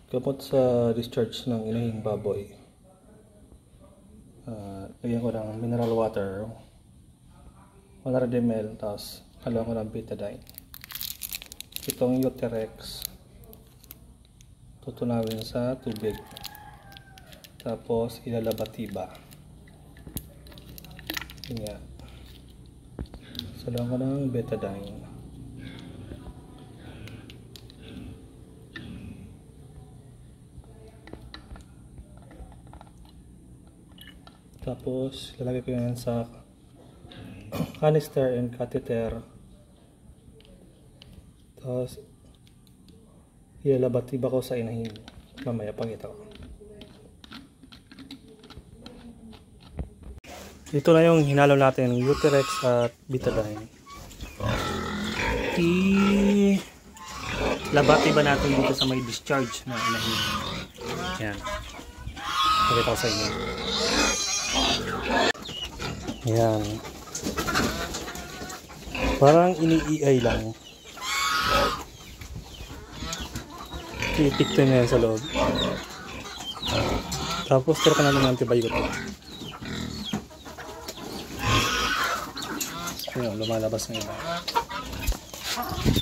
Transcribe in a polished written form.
Gamot sa discharge ng inahing baboy. Lagyan ko ng mineral water 100 ml, tapos haluan ko ng betadine. Itong Uterex tutunawin sa tubig, tapos ilalabatiba. Ganyan. Haluan ko ng betadine. Tapos lalagay ko yan sa canister and catheter. Tapos ilalabatiba ko sa inahin. Mamaya pakita ko. Ito na yung hinalo natin, Uterex at betadine. Labatiba natin dito sa may discharge na inahin. Yan. Pakita ko sa inyo. Yan. Parang ini-EI lang. Titikto na yan sa loob. Tapos tira ka na ng antibiotic. Ayan, lumalabas na iba.